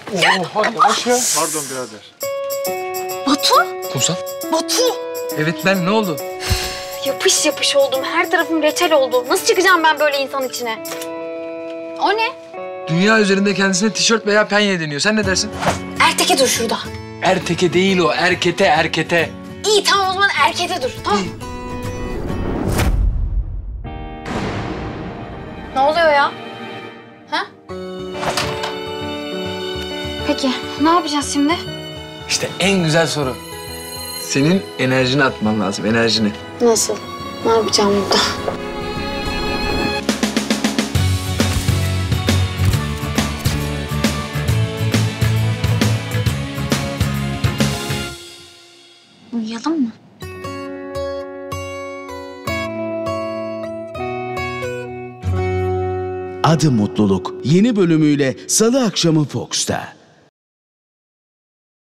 Hadi yavaş ya. Pardon birader. Batu? Kumsal. Batu! Evet ben, ne oldu? Yapış yapış oldum. Her tarafım reçel oldu. Nasıl çıkacağım ben böyle insan içine? O ne? Dünya üzerinde kendisine tişört veya penye deniyor. Sen ne dersin? Erteke dur şurada. Erteke değil o, erkete, erkete. İyi tamam o zaman erkete dur. Tamam. Ne oluyor ya? Ha? Peki ne yapacağız şimdi? İşte en güzel soru. Senin enerjini atman lazım, enerjini. Nasıl? Ne yapacağım burada? Uyuyalım mı? Adı Mutluluk yeni bölümüyle Salı akşamı Fox'ta.